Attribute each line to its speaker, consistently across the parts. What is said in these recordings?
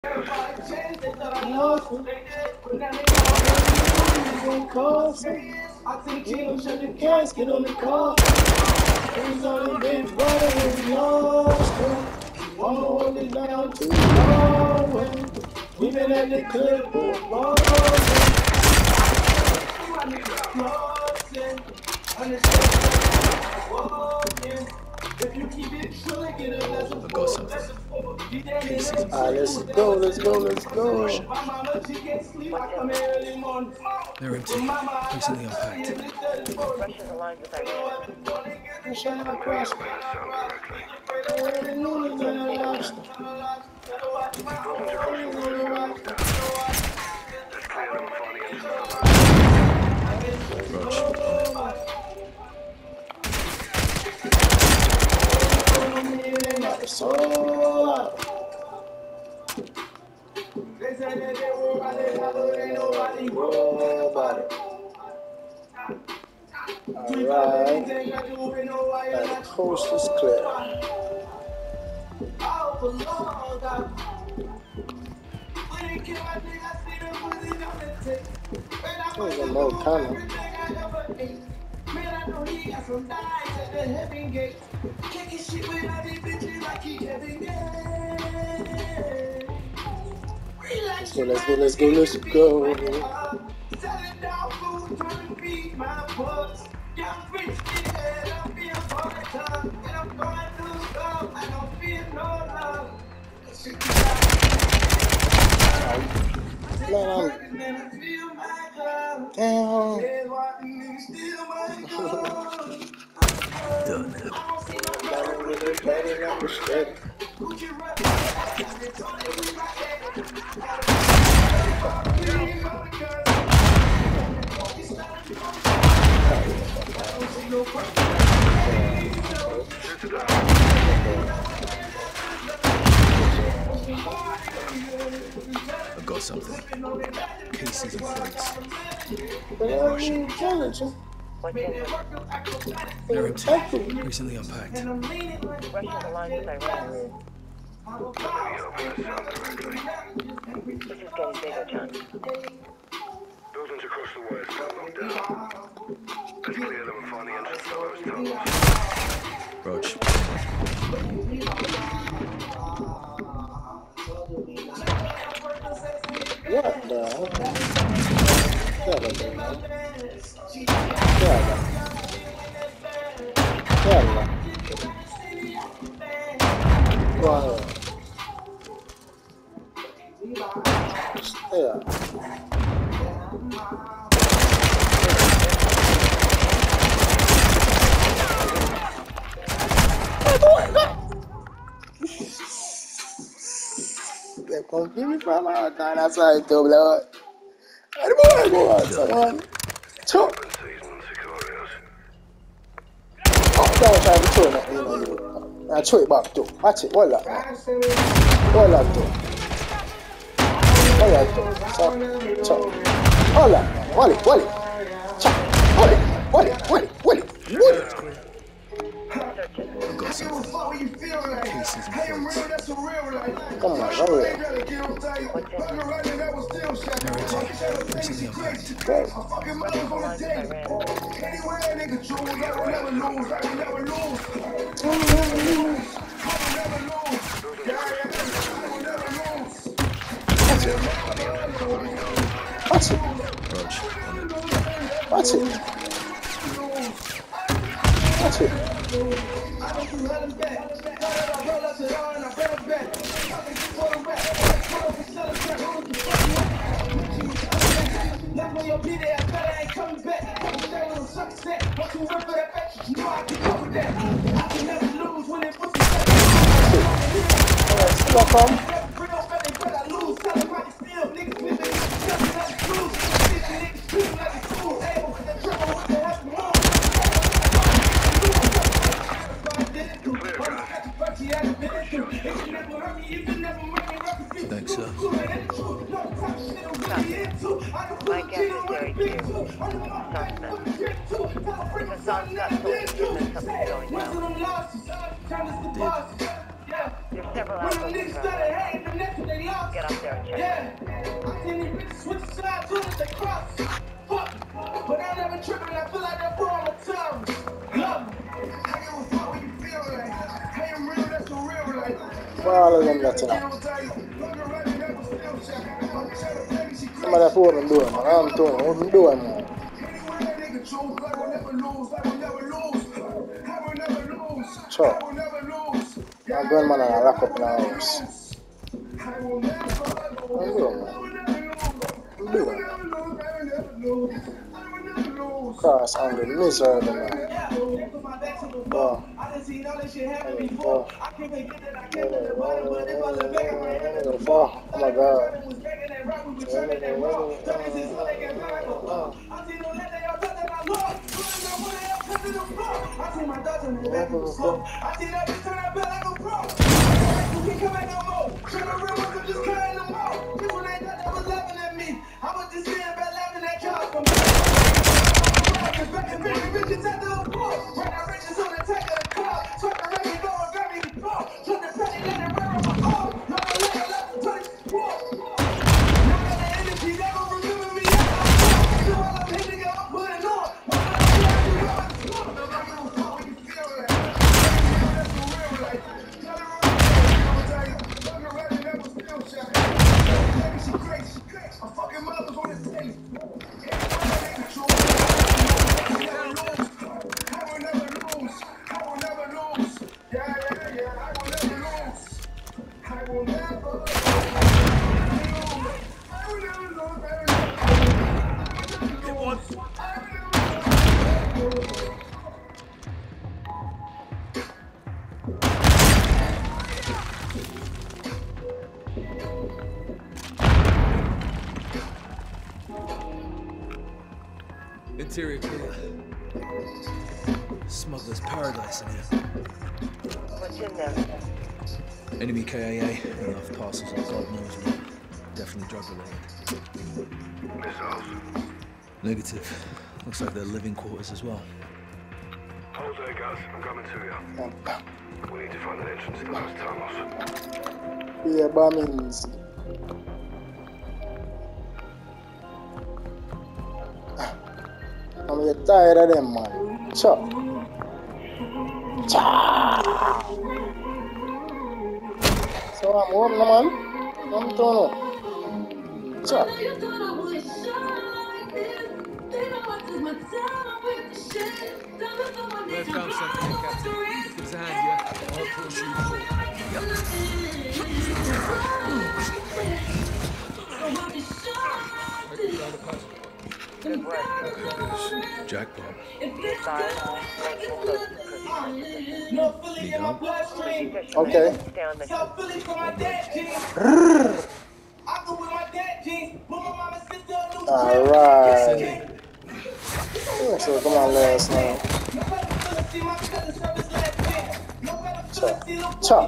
Speaker 1: I think you shut the casket on the car. He's only been running his lost. All the way down to Norway. We've been at the club for a long if you keep it true, get a lesson.
Speaker 2: I've got something.
Speaker 1: Let's go.
Speaker 2: They're empty. Recently unpacked.
Speaker 3: Russia's aligned with Iran.
Speaker 1: They say that they were about it, ain't nobody worried about it. Alright, that coast is clear. There's a low camera. Man, I know he got some dice at the heaven gate. Kicking shit with all these bitches like he heaven gate. Let's go. Selling dog food, trying to feed my bucks. Young rich kid, I'm being part of time. And I'm going through stuff, I don't feel no love.
Speaker 2: Done. I've got something. Cases and crates. Russian. They're empty. Recently unpacked.
Speaker 3: Russia's aligned with Iran. This is getting bigger, John.
Speaker 4: Buildings across the way are still locked down. Let's clear them and find the entrance to those tunnels.
Speaker 2: Rog.
Speaker 1: What the hell? They're confusing from our time. That's why I told Lord. I don't want to go on. Chop. Oh, don't try to throw that, you. I throw it back too. Watch it. Hold that. Hold that too. Hold that too. Chop. Hold that. Hold it. Chop. Hold it.
Speaker 2: I've got something. Cases and crates.
Speaker 1: Come on, hurry up.
Speaker 2: They're empty. Recently unpacked.
Speaker 1: Watch it.
Speaker 2: Rog.
Speaker 1: Watch it.
Speaker 2: Thanks, sir.
Speaker 3: My guess is very clear. If Hassan's got soldiers, then something's going down. There's several outposts around. Get up.
Speaker 2: switch sides to the cross. Fuck, but I never tripping. I feel like that boy on the tongue. Love, I give a fuck what you feel like. Hey, I'm real, that's the real life.
Speaker 1: All of them got it now. Somebody phone them doing, man. I'm doing what I'm doing, man. Sure. I'm going, man, and I lock up in the house. I'm doing, man. I'm doing. Cross angle, miserable, man. Oh. Oh my God.
Speaker 5: Interior clear. Smuggler's paradise in here.
Speaker 3: What's in there?
Speaker 5: Enemy KIA, enough parcels of God knows what. Definitely drug related.
Speaker 4: Missiles.
Speaker 5: Negative. Looks like they're living quarters as well.
Speaker 4: Hold there, guys. I'm coming to you. We need to find an entrance to those tunnels.
Speaker 1: Yeah, bombings. I'm get tired of them, man. Chop. Chop. So I'm home now, man. I'm turn up. Chop.
Speaker 5: Let's found something, Captain. Give us a hand, yeah? I'll push you.
Speaker 3: Good work.
Speaker 5: Jackpot.
Speaker 3: Sorry.
Speaker 1: Okay.
Speaker 3: Stay on mission.
Speaker 1: Alright. So come on, let's now. Chop. Chop.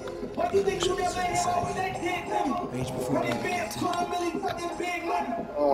Speaker 5: Age before David, Captain.